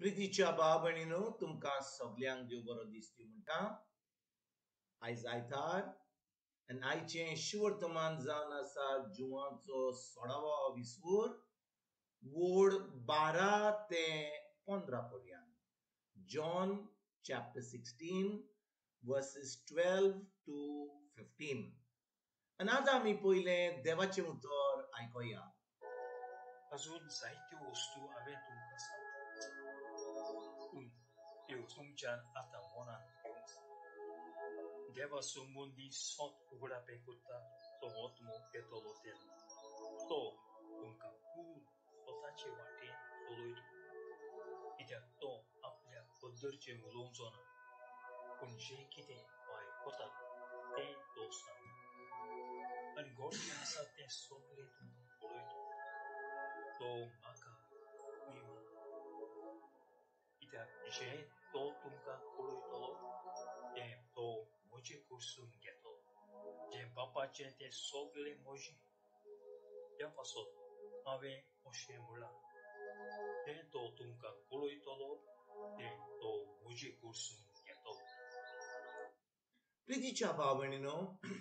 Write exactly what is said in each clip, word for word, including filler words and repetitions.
प्रितीच्या भाव भयणीनो तुमकां सगल्यांक देव बरो दीस दिवं म्हणटा. आयज आयतार आनी आयचें शिवर्तमान जावन आसा जुवाचो सोळावो विसवूर वोड बारा ते पंदरा पर्यंत. John chapter sixteen verses twelve to fifteen. आनी आतां आमी पयलें देवाचें उतर आयकोया. अजून जायत्यो वस्तू हांवें तुमकां सांगता, पूण त्यो तुमच्यान आतां मनान घेवंक जाय. देवा संबंदी सोत उगडापे करता तो आत्मो येतलो तेन्ना तो तुमकां पूर्ण स्वताचे वाटेन चलयतलो. कित्याक तो आपल्या पद्दरचें उलोवचो ना, पूण जें कितें तो आयकता तें तो सांगता. आनी गोड जें आसा तें सगळें तुमकां कळयतलो. तो म्हाका उयमा, कित्याक जें तो तुमकां कळयतलो तें तो म्हजे कडसून घेतलो. जें बापाचें तें सगळें म्हजें. त्या पासत हांवें अशें म्हणलां, जें तो तुमकां कळयतलो तें तो म्हजे कडसून घेतलो. प्रितीच्या भाव भयणीनो,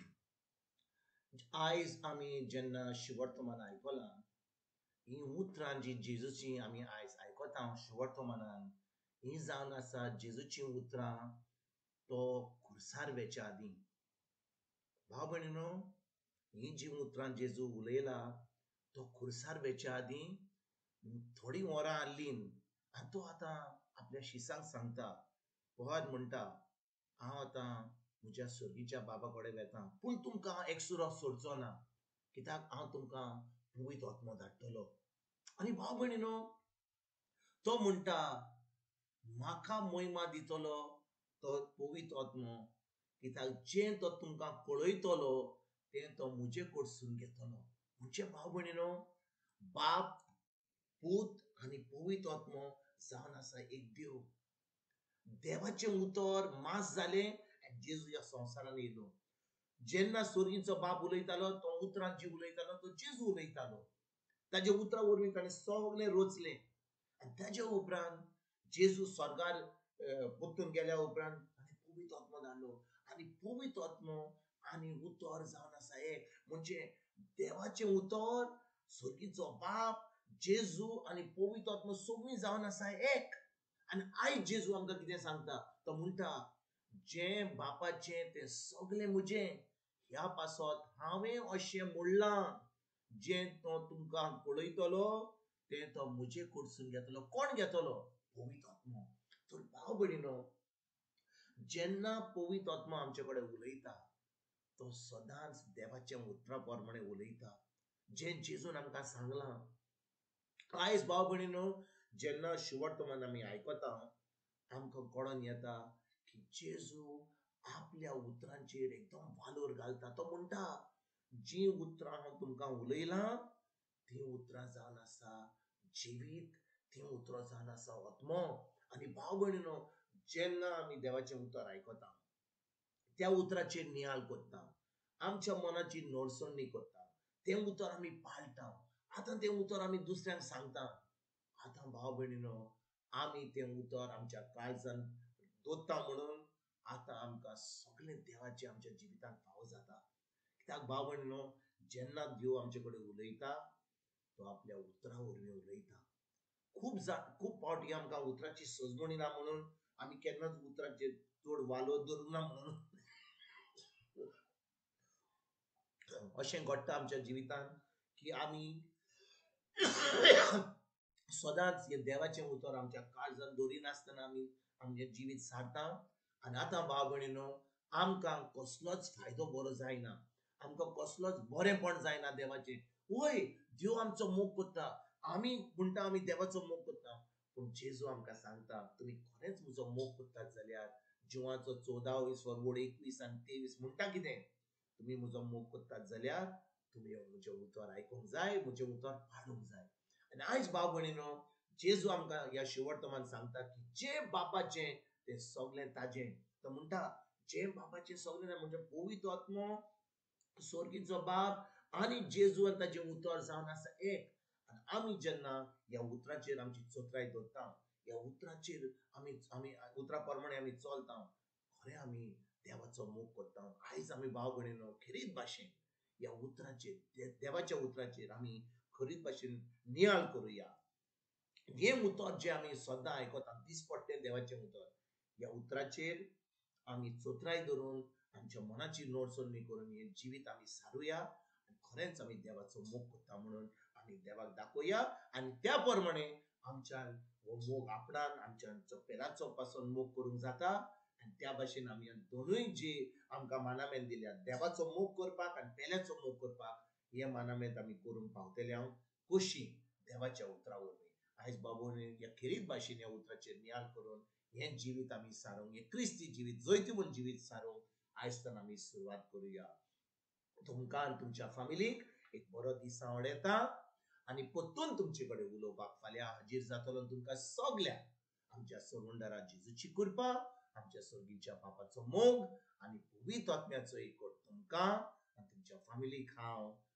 आयज आमी जेन्ना शिवर्तमान आयकलां, ही उतरां जी जेजूची आमी आयज आयकता शिवर्तमानान, ही जावन आसा जेजूची उतरां तो खुर्सार वेच्या आदीं. भाव भयणीनो, ही जी उतरां जेजू उलयला तो खुर्सार वेच्या आदीं थोडी वरां आसलीं आनी तो आतां आपल्या शिसांक सांगता, पहत म्हणटा, हांव आतां म्हज्या सर्गीच्या बाबा कडेन वेतां, पूण तुमकां एकसुरो सोडचो ना, कित्याक हांव तुमकां पवित्र आत्मो धाडटलो. आनी भाव भयणीनो, तो म्हणटा म्हाका महिमा दितलो तो पवित्र आत्मो, कित्याक जें तो तुमकां कळयतलो तें तो म्हजे कडसून घेतलो. म्हणजे भाव भयणीनो, बाप, पूत आनी पवित्र आत्मो जावन आसा एक देव. देवाचें उतर मास जालें आनी जेजू ह्या संवसारान येयलो. जेन्ना स्वर्गीचो बाप उलयतालो तो उतरां जी उलयतालो तो जेजू उलयतालो. ताजे उतरां वरवीं ताणें सगळें रचलें. आनी ताजे उपरांत जेजू स्वर्गार परतून गेल्या उपरांत ताणें पवित्र आत्मो धाडलो. आनी पवित्र आत्मो आनी उतर जावन आसा एक. म्हणजे देवाचें उतर, स्वर्गीचो बाप, जेजू आनी पवित्र आत्मो सगळीं जावन आसा एक. आनी आयज जेजू आमकां कितें सांगता, तो म्हणटा जें बापाचें तें सगळें म्हजें. ह्या पासत हांवें अशें म्हणलां, जें तो तुमकां कळयतलो तें तो म्हजे कडसून घेतलो. कोण घेतलो? पवित्र आत्मो. तर भाव भयणीनो, जेन्ना पवित्र आत्मा आमचे कडेन उलयता तो सदांच देवाच्या उतरां प्रमाणे उलयता, जें जेजून आमकां सांगलां. आयज भाव भयणीनो, जेन्ना शिवर्तमान आमी आयकता आमकां कळोन येता की जेजू आपल्या उतरांचेर एकदम वालोर घालता. तो म्हणटा जीं उतरां हांव तुमकां उलयलां तीं उतरां जावन आसा जिवीत, तीं उतरां जावन आसा आत्मो. आनी भाव भयणीनो, जेन्ना आमी देवाचें उतर आयकता त्या उतराचेर नियाळ कोत्ता, आमच्या मनाची नडसणणी कोत्ता, तें उतर आमी पाळटा. आतां तें उतर आमी दुसऱ्यांक सांगता. आतां भाव भयणीनो, आमी तें उतर आमच्या काळजान दवरता म्हणून आतां आमकां सगळें देवाचें आमच्या जिवितांत फावो जाता. कित्याक भाव भयणीनो, जेन्ना देव आमचे कडेन उलयता तो आपल्या उतरां वरवीं उलयता. खूब जा खूब फावटी आमकां उतराची सजमणी ना म्हणून आमी केन्नाच उतराचेर चड वालोर धरूंक ना म्हणून अशें घडटा आमच्या जिवितांत की आमी सदांच हे देवाचें उतर आमच्या काळजान दवरिनासतना आमी आमचें जिवीत सारता. आनी आतां भाव भयणीनो, आमकां कसलोच फायदो बरो जायना, आमकां कसलोच बरेंपण जायना देवाचें. वय देव आमचो मोग कोत्ता, आमी म्हणटा आमी देवाचो मोग कोत्ता, पूण जेजू आमकां सांगता तुमी खरेंच म्हजो मोग कोत्तात जाल्यार जिवाचो चवदावो विसवर वोड एकवीस आनी तेवीस म्हणटा कितें, तुमी म्हजो मोग कोत्तात जाल्यार तुमी म्हजें उतर आयकूंक जाय, म्हजें उतर पाळूंक जाय. आनी आयज भाव भयणीनो, जेजू आमकां ह्या शिवर्तमान सांगता की जें बापाचें तें सगळें ताजें. तो म्हणटा जें बापाचें सगळें म्हणजे पवित्र आत्मो, स्वर्गीचो बाप आनी जेजू आनी ताजें उतर जावन आसा एक. आनी आमी जेन्ना ह्या उतराचेर आमची चोत्राय दवरता, ह्या उतराचेर आमी आमी उतरा प्रमाणे आमी चलता, खरें आमी देवाचो मोग करता. आयज आमी भाव भयणीनो खरीच भाशेन ह्या उतराचेर देवाच्या उतराचेर आमी खरीच भाशेन नियाळ करुया. हे उतर जे आमी सदां आयकता, दिसपट्टे देवाचें उतर, ह्या उतराचेर आमी चोत्राय धरून आमच्या मनाची नोडसोडणी करून हे जिवीत आमी सारुया आनी खरेंच आमी देवाचो मोग करता म्हणून आमी देवाक दाखोवया. आनी त्या प्रमाणे आमच्यान हो मोग आपणान आमच्या पेलाचो पासून मोग करूंक जाता. आनी त्या भाशेन आमी दोनूय जी आमकां मानामेन दिल्या, देवाचो मोग करपाक आनी पेल्याचो मोग करपाक, हे मानामेंत आमी करूंक पावतले हांव कशी देवाच्या उतरा वरवीं. आयज बाबूनी ह्या खरीच भाशेन ह्या उतराचेर नियाळ करून हें जिवीत आमी सारूंक, हें क्रिस्ती जिवीत, जैत म्हूण जिवीत सारूंक आयजतान आमी सुरवात करुया. तुमकां आनी तुमच्या फॅमिलीक एक बरो दीस हांव येता आनी परतून तुमचे कडेन उलोवपाक फाल्यां हाजीर जातलो. तुमकां सगल्यांक आमच्या सर्वंडरा जेजूची कृपा, आमच्या सर्गीच्या बापाचो मोग आनी पवित्र आत्म्याचो एकट तुमकां आनी तुमच्या फॅमिलीक हांव